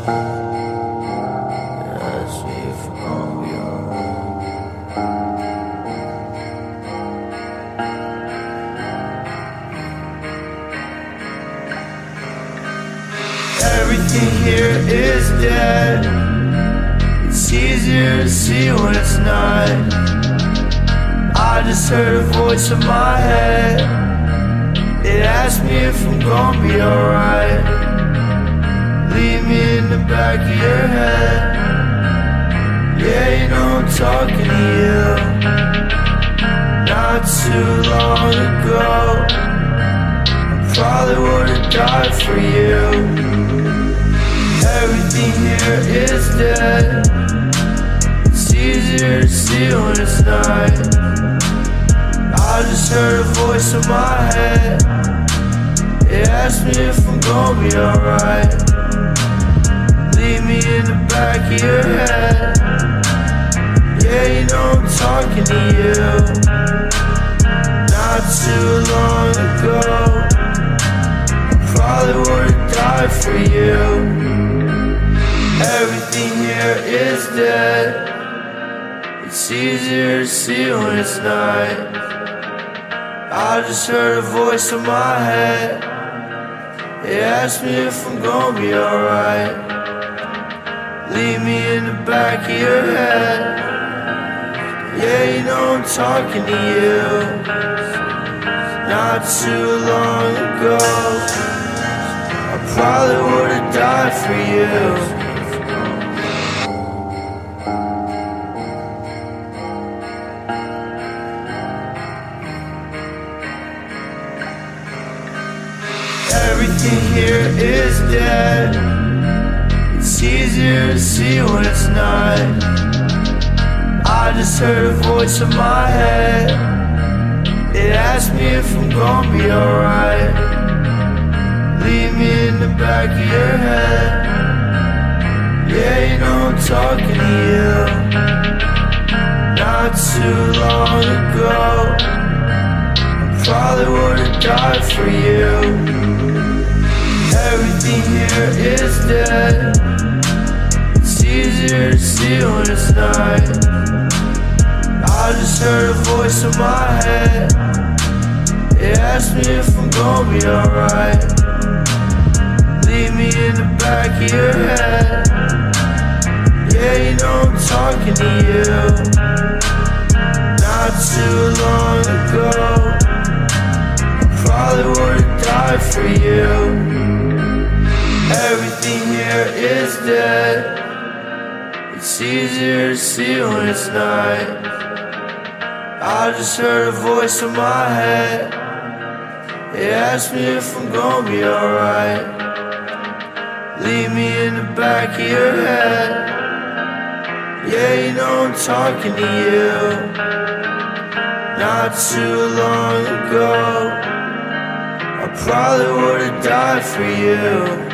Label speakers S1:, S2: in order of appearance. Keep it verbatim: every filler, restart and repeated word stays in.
S1: Ask me if I'm gonna be alright. Everything here is dead. It's easier to see when it's not. I just heard a voice in my head. It asked me if I'm gonna be alright. Leave me in the back of your head. Yeah, you know I'm talking to you. Not too long ago, I probably would've died for you. Everything here is dead. It's easier to see when it's night. I just heard a voice in my head. It asked me if I'm gonna be alright. Leave me in the back of your head. Yeah, you know I'm talking to you. Not too long ago, I probably would've died for you. Everything here is dead. It's easier to see when it's night. I just heard a voice in my head. It asked me if I'm gonna be alright. Leave me in the back of your head. Yeah, you know I'm talking to you. Not too long ago, I probably would've died for you. Everything here is dead. It's easier to see when it's not. I just heard a voice in my head. It asked me if I'm gonna be alright. Leave me in the back of your head. Yeah, you know I'm talking to you. Not too long ago, I probably would've died for you. Everything here is dead. It's easier to see when it's night. I just heard a voice in my head. It asked me if I'm gonna be alright. Leave me in the back of your head. Yeah, you know I'm talking to you. Not too long ago, I probably would've died for you. Everything here is dead. It's easier to see when it's night. I just heard a voice in my head. It asked me if I'm gonna be alright. Leave me in the back of your head. Yeah, you know I'm talking to you. Not too long ago, I probably would've died for you.